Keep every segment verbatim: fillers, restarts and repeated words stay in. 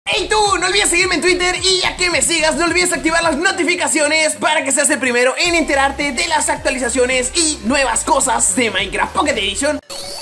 Hey tú, no olvides seguirme en Twitter y ya que me sigas no olvides activar las notificaciones para que seas el primero en enterarte de las actualizaciones y nuevas cosas de Minecraft Pocket Edition.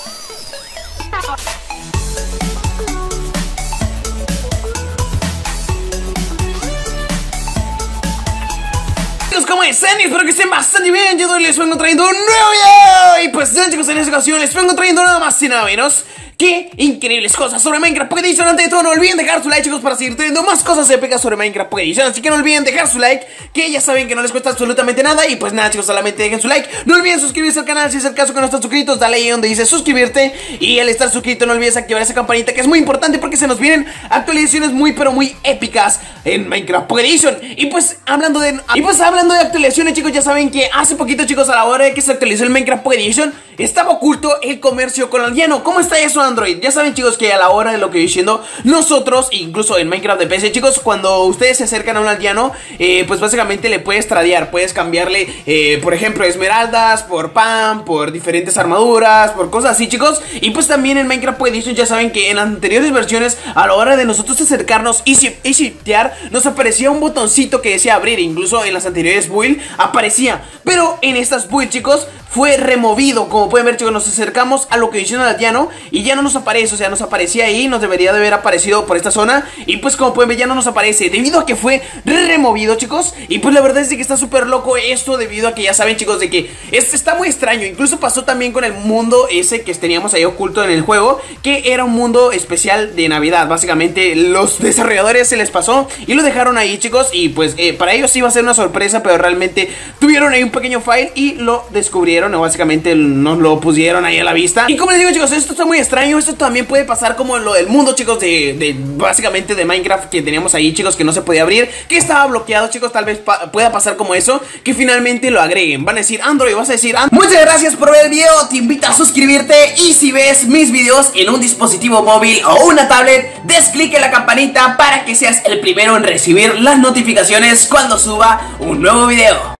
Chicos, ¿cómo están? Espero que estén bastante bien. Yo les vengo trayendo un nuevo video. Y pues ya chicos, en esta ocasión les vengo trayendo nada más y nada menos ¡qué increíbles cosas sobre Minecraft Pocket Edition! Antes de todo, no olviden dejar su like, chicos, para seguir teniendo más cosas épicas sobre Minecraft Pocket Edition. Así que no olviden dejar su like, que ya saben que no les cuesta absolutamente nada. Y pues nada, chicos, solamente dejen su like. No olviden suscribirse al canal si es el caso que no están suscritos. Dale ahí donde dice suscribirte. Y al estar suscrito, no olvides activar esa campanita, que es muy importante porque se nos vienen actualizaciones muy, pero muy épicas en Minecraft Pocket Edition. Y pues hablando de... Y pues hablando de actualizaciones, chicos, ya saben que hace poquito, chicos, a la hora de que se actualizó el Minecraft Pocket Edition, estaba oculto el comercio con aldeano. ¿Cómo está eso, Android? Ya saben, chicos, que a la hora de lo que estoy diciendo, nosotros, incluso en Minecraft de P C, chicos, cuando ustedes se acercan a un aldeano, eh, pues básicamente le puedes tradear, puedes cambiarle, eh, por ejemplo, esmeraldas por pan, por diferentes armaduras, por cosas así, chicos. Y pues también en Minecraft Pocket Edition ya saben que en las anteriores versiones, a la hora de nosotros acercarnos y shiftear, nos aparecía un botoncito que decía abrir. Incluso en las anteriores build aparecía, pero en estas build, chicos, fue removido. Como pueden ver, chicos, nos acercamos a lo que dice el aldeano y ya no nos aparece, o sea, nos aparecía ahí, nos debería de haber aparecido por esta zona. Y pues como pueden ver, ya no nos aparece debido a que fue removido, chicos. Y pues la verdad es de que está súper loco esto, debido a que ya saben, chicos, de que este está muy extraño. Incluso pasó también con el mundo ese que teníamos ahí oculto en el juego, que era un mundo especial de Navidad. Básicamente los desarrolladores se les pasó y lo dejaron ahí, chicos. Y pues eh, para ellos iba a ser una sorpresa, pero realmente tuvieron ahí un pequeño file y lo descubrieron, o básicamente nos lo pusieron ahí a la vista. Y como les digo, chicos, esto está muy extraño. Esto también puede pasar como lo del mundo, chicos, de, de básicamente de Minecraft que teníamos ahí, chicos, que no se podía abrir, que estaba bloqueado, chicos. Tal vez pa pueda pasar como eso, que finalmente lo agreguen. Van a decir, Android, vas a decir, And muchas gracias por ver el video, te invito a suscribirte. Y si ves mis videos en un dispositivo móvil o una tablet, des clic en la campanita para que seas el primero en recibir las notificaciones cuando suba un nuevo video.